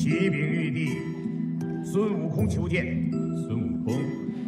启禀玉帝，孙悟空求见。 孙悟空，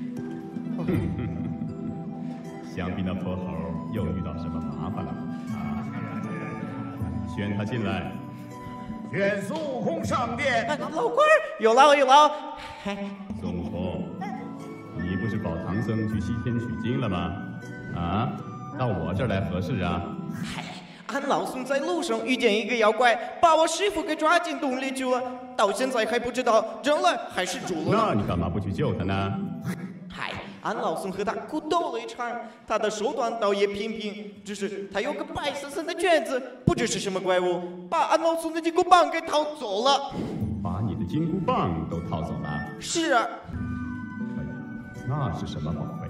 想必那泼猴又遇到什么麻烦了啊！宣他进来。 宣孙悟空上殿。 老官儿有劳有劳。 孙悟空，你不是保唐僧去西天取经了吗？啊，到我这儿来何事啊？ 嗨，俺老孙在路上遇见一个妖怪，把我师傅给抓进洞里去了，到现在还不知道扔了还是煮了。 那你干嘛不去救他呢？ 嗨，俺老孙和他苦斗了一场，他的手段倒也平平，只是他有个白森森的卷子，不知是什么怪物，把俺老孙的金箍棒给掏走了。 把你的金箍棒都掏走了？ 是啊。 那是什么宝贝？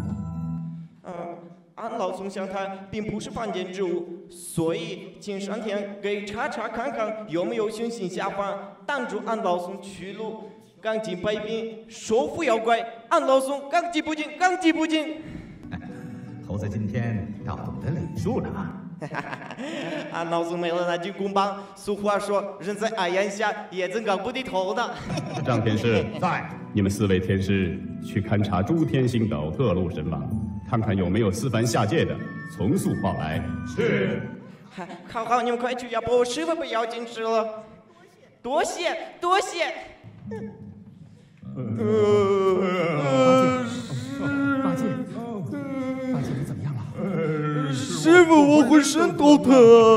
俺老孙想他并不是凡间之物，所以请上天给查查看看有没有凶星下凡，挡住俺老孙去路，刚劲百变，说服妖怪。俺老孙刚劲不进，刚劲不进。 猴子今天倒懂得礼数了啊！ 俺老孙没了那金箍棒，俗话说人在矮檐下，也怎高不低头的。 张天师在。 你们4位天师去勘察诸天星斗各路神王，看看有没有私凡下界的，从速报来。 是。 好，你们快去，要不我师傅被妖精吃了。多谢多谢。 八戒，你怎么样了？ 师傅，我浑身都疼。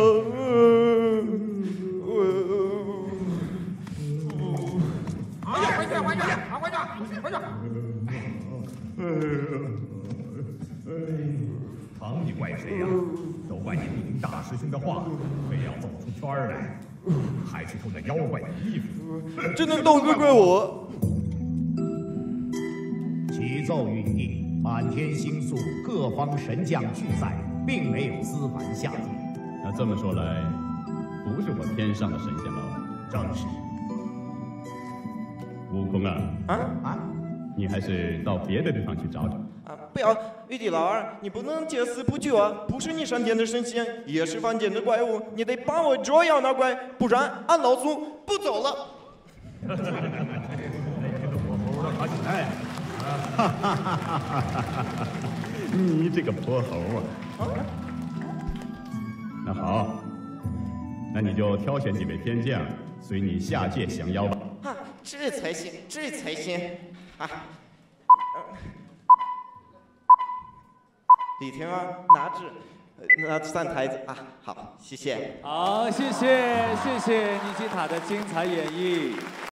唐你怪谁呀？都怪你不听大师兄的话，非要走出圈来，还去偷那妖怪的衣服。 这能都怪我？ 启奏玉帝，满天星宿各方神将俱在，并没有私凡下界。 那这么说来，不是我天上的神仙喽？ 正是。 悟空啊，你还是到别的地方去找找。 不要，玉帝老儿，你不能见死不救啊！不是你上天的神仙，也是凡间的怪物，你得帮我捉妖那怪，不然俺老孙不走了。 你这个泼猴啊！那好，那你就挑选几位天将，随你下界降妖吧。 这才行，这才行啊！李天王拿纸，拿3台子啊！好，谢谢。 好，谢谢尼基塔的精彩演绎。